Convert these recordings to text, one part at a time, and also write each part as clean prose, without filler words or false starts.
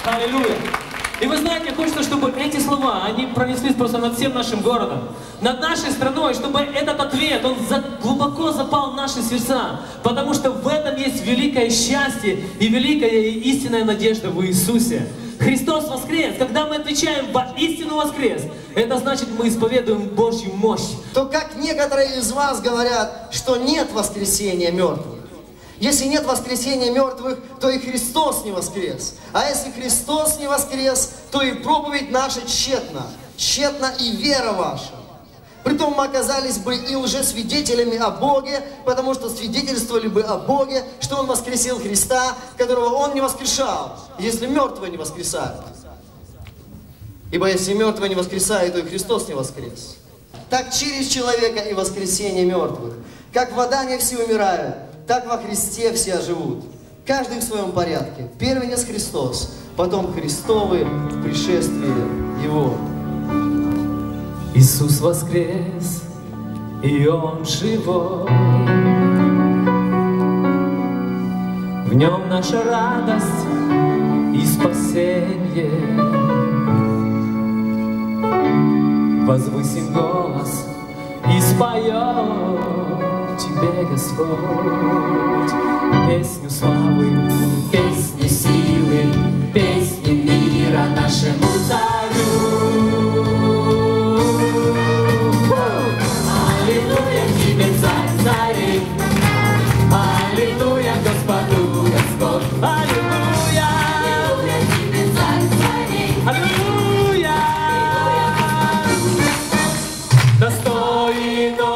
Аллилуйя. И вы знаете, хочется, чтобы эти слова, они пронеслись просто над всем нашим городом, над нашей страной, чтобы этот ответ, он глубоко запал в наши сердца, потому что в этом есть великое счастье и великая и истинная надежда в Иисусе. Христос воскрес. Когда мы отвечаем «воистину воскрес», это значит, мы исповедуем Божью мощь. То как некоторые из вас говорят, что нет воскресения мертвых. Если нет воскресения мертвых, то и Христос не воскрес. А если Христос не воскрес, то и проповедь наша тщетна. Тщетна и вера ваша. Притом мы оказались бы и лжесвидетелями о Боге, потому что свидетельствовали бы о Боге, что Он воскресил Христа, которого Он не воскрешал, если мертвые не воскресают. Ибо если мертвые не воскресают, то и Христос не воскрес. Так через человека и воскресение мертвых. Как в Адаме все умирают, так во Христе все оживут. Каждый в своем порядке. Первенец Христос, потом Христовы в пришествии Его. Иисус воскрес, и Он живой. В Нем наша радость и спасение. Возвысим голос и споем Тебе, Господь, песню славы, песню силы, песню мира нашему Царю. Аллилуйя, Тебе, Царь царей, аллилуйя, Господу Господь, аллилуйя, аллилуйя, Тебе, Царь царей, аллилуйя, достойно.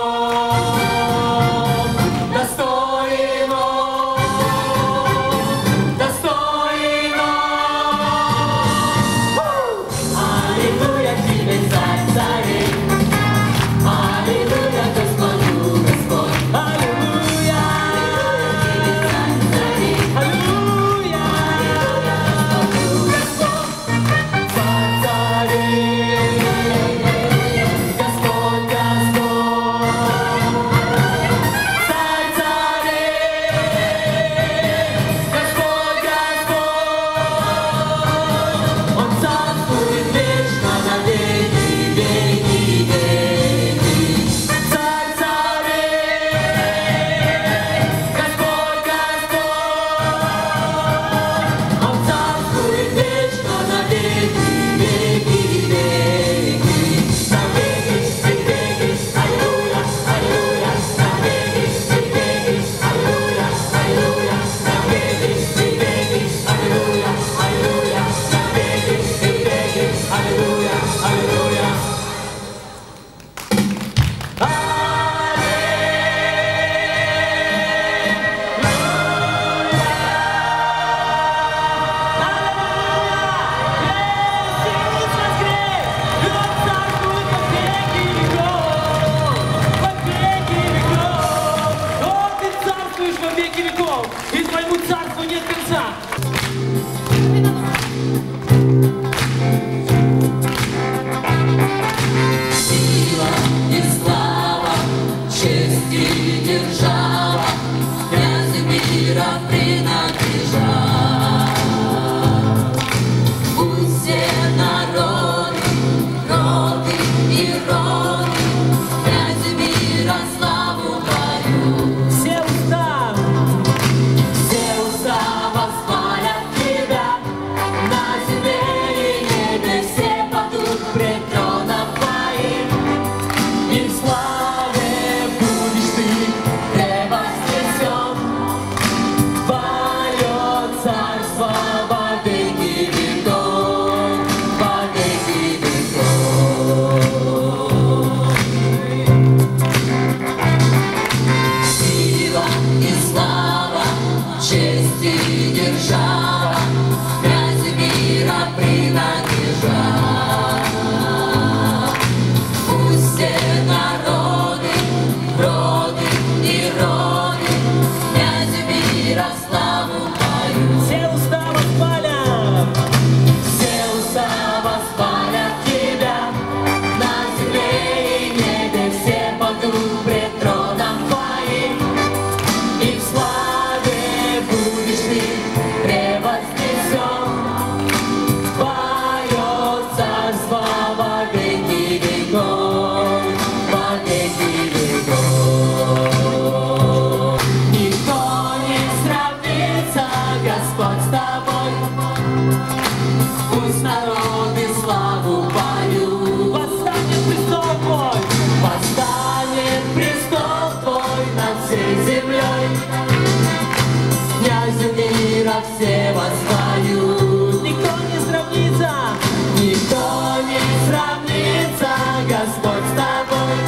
Господь с тобой.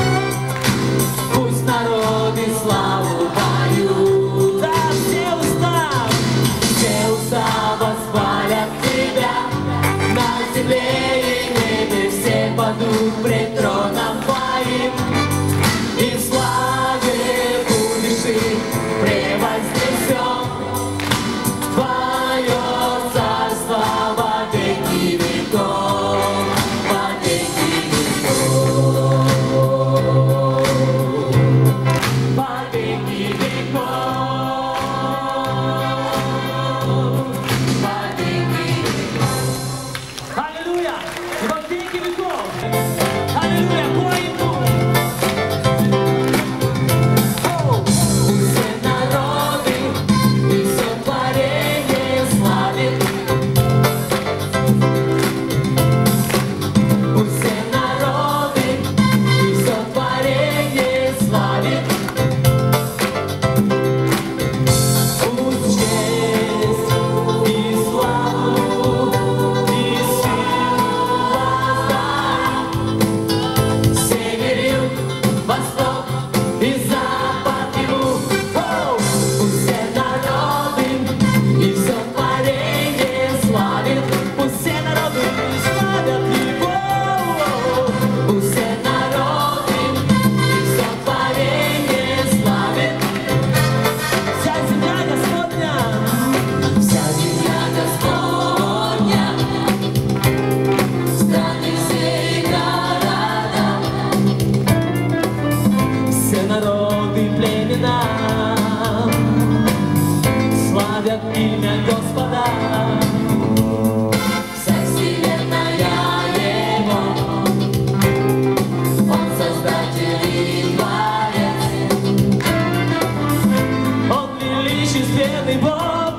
Пусть народы славу поют. Да, все уста восхвалят Тебя. На земле и небе все падут пред троном Твоим. И в славе будешь и превознесен. Твое царство во веки веков, во веки веков, во веки веков, во веки веков. Аллилуйя! Во веки веков! Аллилуйя! Поэтому все народы и все творение славит. Все народы и все творение славит. Пусть честь и славу и силу воздай. Север, юг, восток и запад, и пусть все народы и все творение славит. Пусть все народы славят Его. Пусть все народы и все творение славит. Вся земля Господня, вся земля Господня, страны все и города, все народы и племена славят имя Господа. Вся вселенная Его, Он создатель и творец. Он величественный Бог,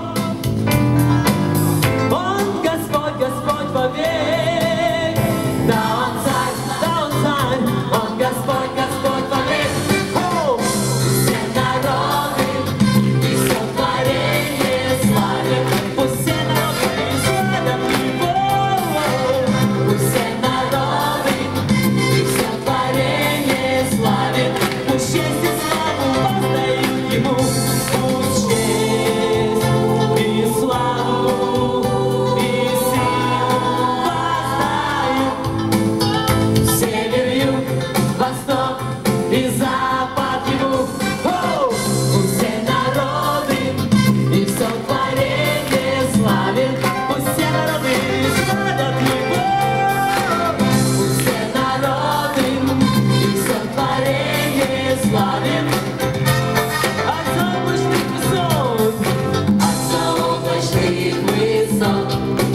Он Господь, Господь вовек. Да, Он царь, Он Господь, Господь вовек. Все народы и все творение славят. Пусть все народы славят Его. Пусть все народы и все творение славят. Пусть честь и славу воздают Ему. Пусть честь и славу и силу воздают. Север, юг, восток и запад Ему. Пусть все народы и все творение славят. Пусть все народы славят Его. Пусть все народы и все творение славят. От заоблачных высот, от заоблачных высот,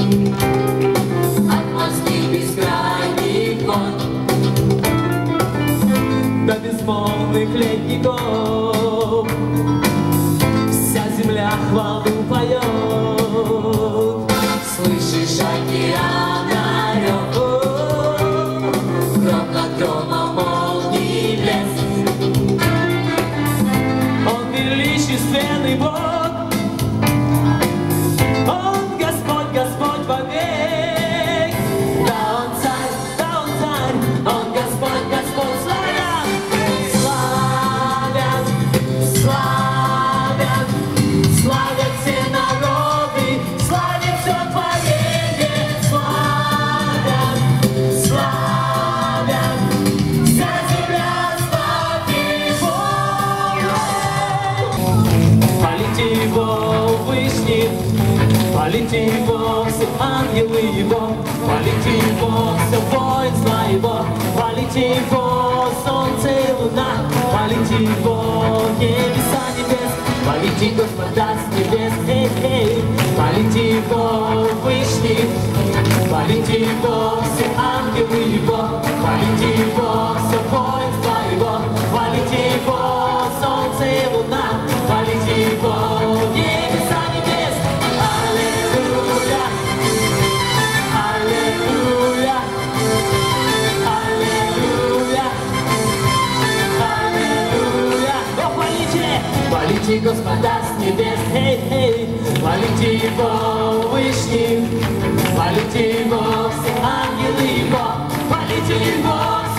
от морских бескрайних вод до безмолвных ледников, вся земля хвалу поет. Слышишь, океан орёт, гром над громом, молнии блеск. Он величественный Бог, Он Господь, Господь вовек. Да, Он царь, Он Господь, Господь славят. Славят, славят, славят все народы, славят все творение, славят, славят, вся земля славит Его. Хвалите Его вышних, хвалите Его все ангелы Его, хвалите Его все воинство Его, хвалите Его солнце и луна, хвалите Его небеса небес, хвалите Господа с небес, хвалите Его вышних, хвалите Его все ангелы Его, хвалите Его все воинство Его, хвалите Его солнце и луна, хвалите Его небеса небес. Аллилуйя, аллилуйя, аллилуйя, аллилуйя. О, хвалите Господа с небес, хвалите Его вышних, хвалите Его все ангелы Его, хвалите Его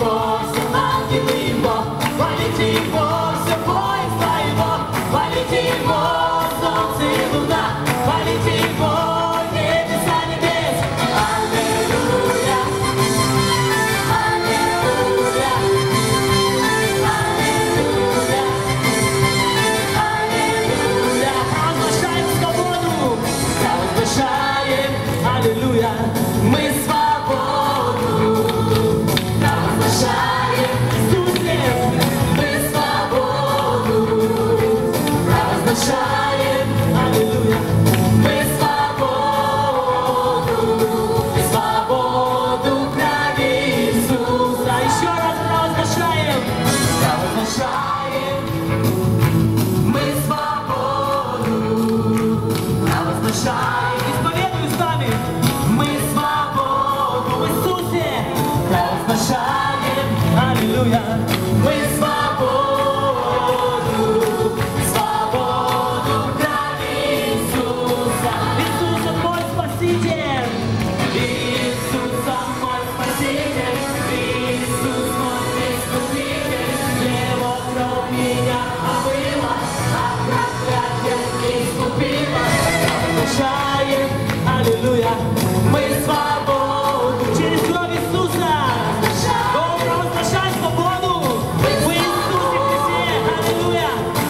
Его, все ангелы Его, хвалите Его, все воинство Его, хвалите Его, солнце и луна, хвалите Его, небеса небес. Аллилуйя, аллилуйя, аллилуйя, аллилуйя. Провозглашаем свободу, провозглашаем, аллилуйя, мы свободу. Провозглашаем, Иисусе, мы свободу. Провозглашаем, аллилуйя, мы свободу. Мы свободу в крови Иисуса. Еще раз провозглашаем, провозглашаем, мы свободу. Провозглашаем, исповедуй с нами, мы свободу в Иисусе. Провозглашаем, аллилуйя, мы свободу.